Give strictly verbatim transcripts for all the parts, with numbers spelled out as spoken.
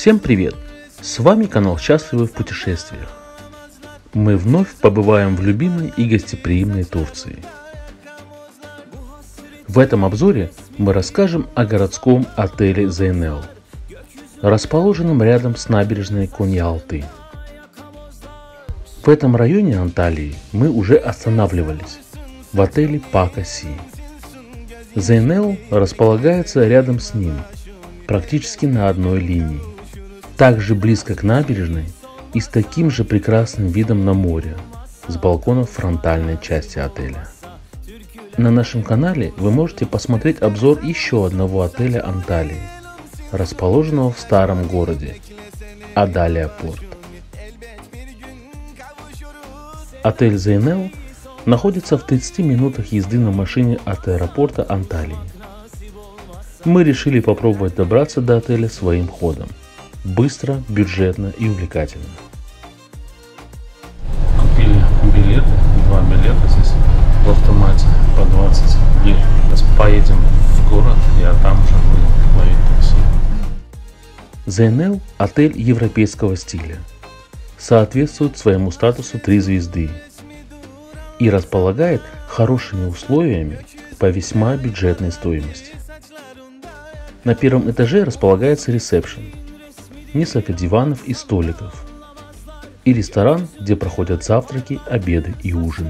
Всем привет! С вами канал Счастливы в путешествиях. Мы вновь побываем в любимой и гостеприимной Турции. В этом обзоре мы расскажем о городском отеле Зейнел, расположенном рядом с набережной Конья-Алты. В этом районе Анталии мы уже останавливались, в отеле Пака Си. Зейнел располагается рядом с ним, практически на одной линии, также близко к набережной и с таким же прекрасным видом на море, с балконов фронтальной части отеля. На нашем канале вы можете посмотреть обзор еще одного отеля Анталии, расположенного в старом городе Адалия Порт. Отель Зейнел находится в тридцати минутах езды на машине от аэропорта Анталии. Мы решили попробовать добраться до отеля своим ходом. Быстро, бюджетно и увлекательно. Купили билеты, два билета здесь в автомате по двадцать лир. Сейчас поедем в город, я там уже буду ловить такси. Зейнел – отель европейского стиля, соответствует своему статусу три звезды и располагает хорошими условиями по весьма бюджетной стоимости. На первом этаже располагается ресепшн, несколько диванов и столиков, и ресторан, где проходят завтраки, обеды и ужины.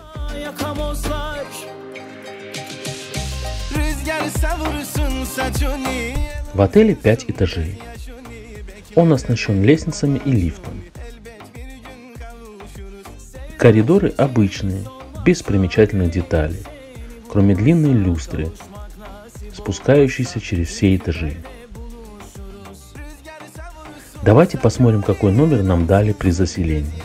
В отеле пять этажей. Он оснащен лестницами и лифтом. Коридоры обычные, без примечательных деталей, кроме длинной люстры, спускающейся через все этажи. Давайте посмотрим, какой номер нам дали при заселении.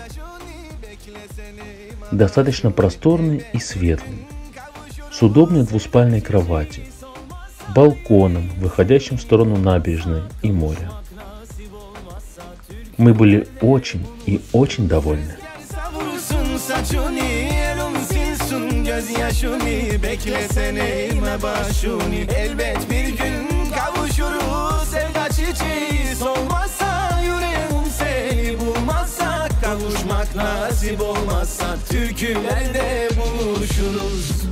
Достаточно просторный и светлый, с удобной двуспальной кроватью, балконом, выходящим в сторону набережной и моря. Мы были очень и очень довольны. Kavuşmak nasip olmazsa türkülerde buluşuruz.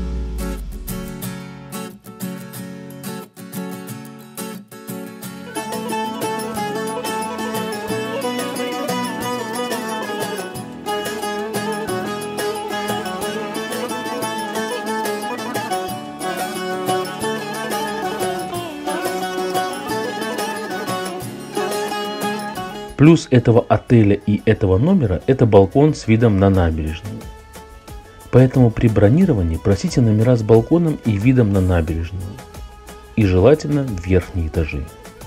Плюс этого отеля и этого номера – это балкон с видом на набережную. Поэтому при бронировании просите номера с балконом и видом на набережную. И желательно в верхние этажи.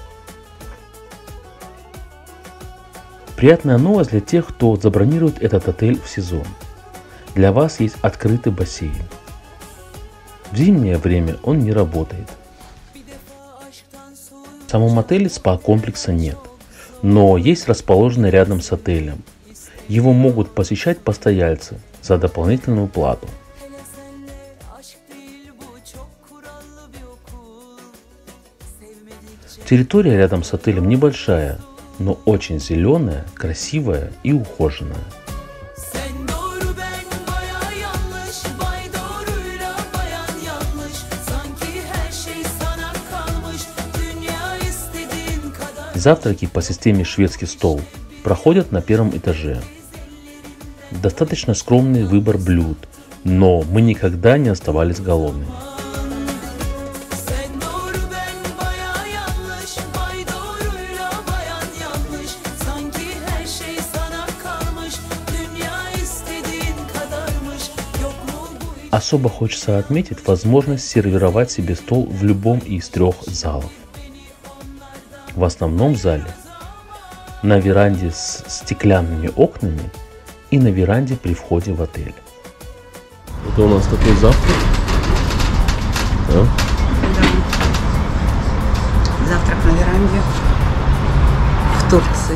Приятная новость для тех, кто забронирует этот отель в сезон. Для вас есть открытый бассейн. В зимнее время он не работает. В самом отеле спа-комплекса нет, но есть расположенный рядом с отелем. Его могут посещать постояльцы за дополнительную плату. Территория рядом с отелем небольшая, но очень зеленая, красивая и ухоженная. Завтраки по системе шведский стол проходят на первом этаже. Достаточно скромный выбор блюд, но мы никогда не оставались голодными. Особо хочется отметить возможность сервировать себе стол в любом из трех залов. В основном зале, на веранде с стеклянными окнами и на веранде при входе в отель. Это у нас такой завтрак. Да? Да. Завтрак на веранде в Турции.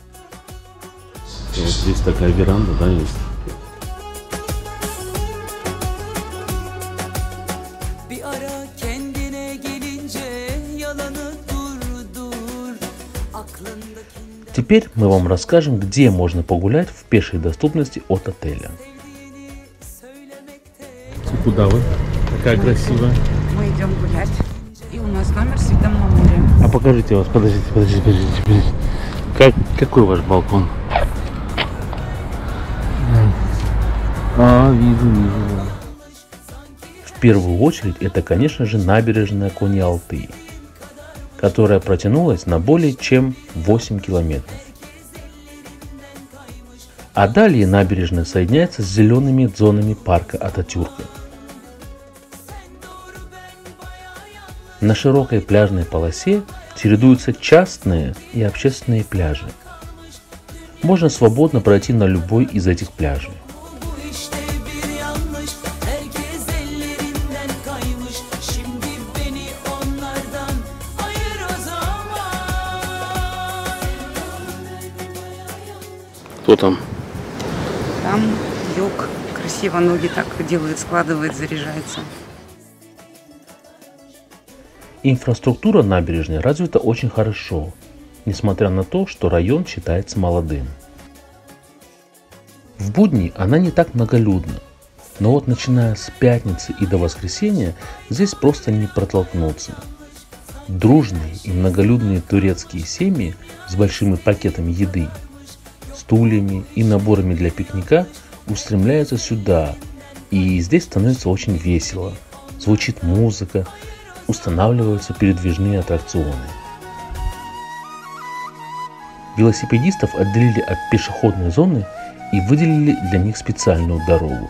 Вот здесь такая веранда, да, есть. aklında теперь мы вам расскажем, где можно погулять в пешей доступности от отеля. Куда вы? Такая красивая. Мы идем гулять. И у нас номер с видом на море. А покажите вас, подождите, подождите, подождите, подождите. Как, какой ваш балкон? А, вижу, вижу. В первую очередь это, конечно же, набережная Кони-Алты, которая протянулась на более чем восемь километров. А далее набережная соединяется с зелеными зонами парка Ататюрка. На широкой пляжной полосе чередуются частные и общественные пляжи. Можно свободно пройти на любой из этих пляжей. Кто там? Там йог. Красиво ноги так делает, складывает, заряжается. Инфраструктура набережной развита очень хорошо, несмотря на то, что район считается молодым. В будни она не так многолюдна, но вот начиная с пятницы и до воскресенья здесь просто не протолкнуться. Дружные и многолюдные турецкие семьи с большими пакетами еды, стульями и наборами для пикника устремляются сюда, и здесь становится очень весело. Звучит музыка, устанавливаются передвижные аттракционы. Велосипедистов отделили от пешеходной зоны и выделили для них специальную дорогу.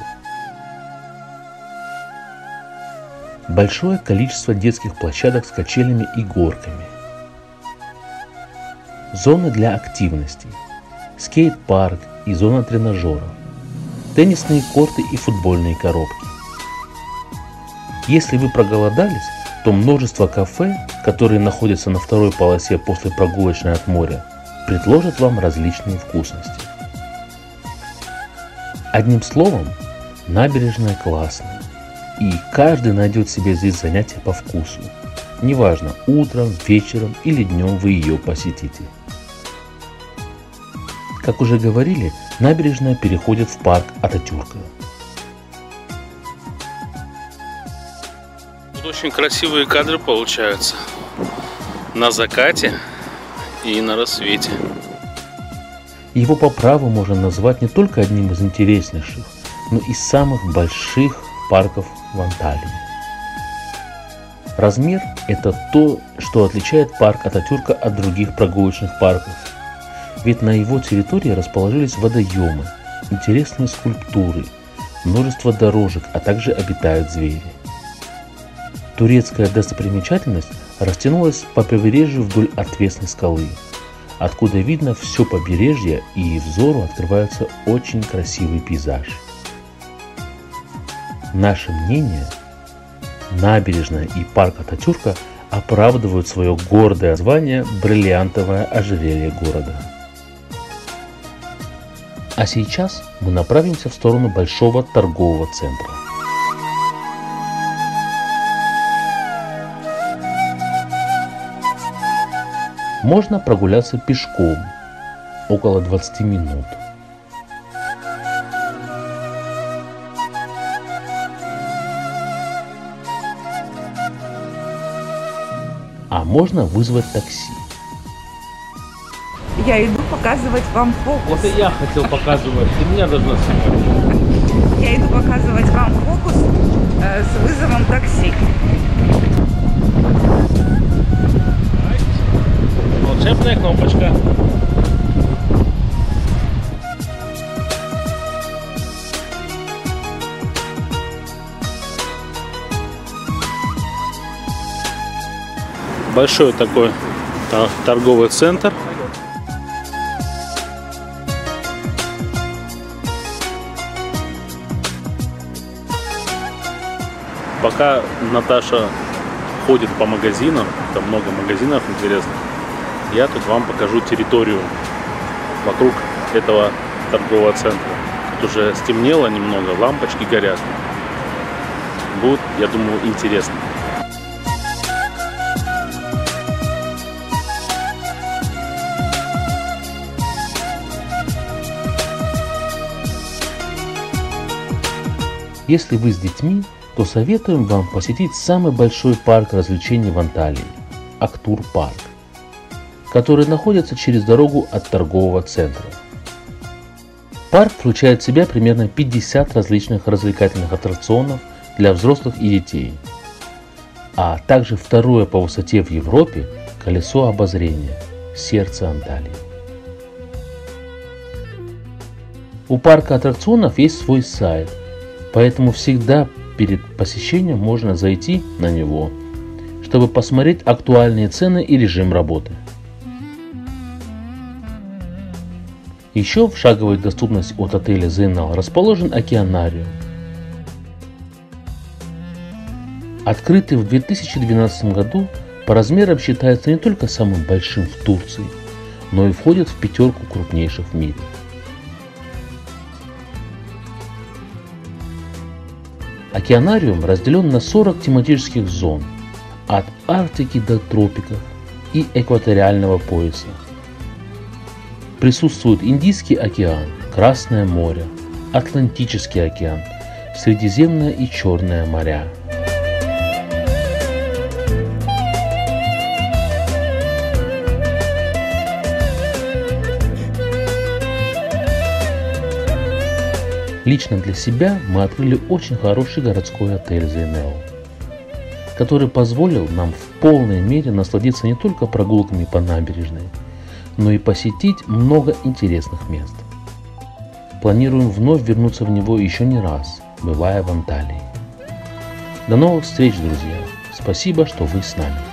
Большое количество детских площадок с качелями и горками. Зоны для активностей. Скейт-парк и зона тренажеров. Теннисные корты и футбольные коробки. Если вы проголодались, то множество кафе, которые находятся на второй полосе после прогулочной от моря, предложат вам различные вкусности. Одним словом, набережная классная, и каждый найдет себе здесь занятие по вкусу. Неважно, утром, вечером или днем вы ее посетите. Как уже говорили, набережная переходит в парк Ататюрка. Очень красивые кадры получаются на закате и на рассвете. Его по праву можно назвать не только одним из интереснейших, но и самых больших парков в Анталии. Размер – это то, что отличает парк Ататюрка от других прогулочных парков. Ведь на его территории расположились водоемы, интересные скульптуры, множество дорожек, а также обитают звери. Турецкая достопримечательность растянулась по побережью вдоль отвесной скалы, откуда видно все побережье и взору открывается очень красивый пейзаж. Наше мнение, набережная и парк Ататюрка оправдывают свое гордое звание бриллиантовое ожерелье города. А сейчас мы направимся в сторону большого торгового центра. Можно прогуляться пешком около двадцати минут. А можно вызвать такси. Я иду показывать вам фокус. Вот и я хотел показывать, ты меня должна снимать. Я иду показывать вам фокус э, с вызовом такси. Волшебная кнопочка. Большой такой торговый центр. Пока Наташа ходит по магазинам, там много магазинов интересных, я тут вам покажу территорию вокруг этого торгового центра. Тут уже стемнело немного, лампочки горят. Будет, я думаю, интересно. Если вы с детьми, то советуем вам посетить самый большой парк развлечений в Анталии – Актур-парк, который находится через дорогу от торгового центра. Парк включает в себя примерно пятьдесят различных развлекательных аттракционов для взрослых и детей, а также второе по высоте в Европе колесо обозрения – сердце Анталии. У парка аттракционов есть свой сайт, поэтому всегда перед посещением можно зайти на него, чтобы посмотреть актуальные цены и режим работы. Еще в шаговой доступности от отеля Зейнел расположен океанариум. Открытый в две тысячи двенадцатом году, по размерам считается не только самым большим в Турции, но и входит в пятерку крупнейших в мире. Океанариум разделен на сорок тематических зон, от Арктики до тропиков и экваториального пояса. Присутствует Индийский океан, Красное море, Атлантический океан, Средиземное и Черное моря. Лично для себя мы открыли очень хороший городской отель Зейнел, который позволил нам в полной мере насладиться не только прогулками по набережной, но и посетить много интересных мест. Планируем вновь вернуться в него еще не раз, бывая в Анталии. До новых встреч, друзья! Спасибо, что вы с нами!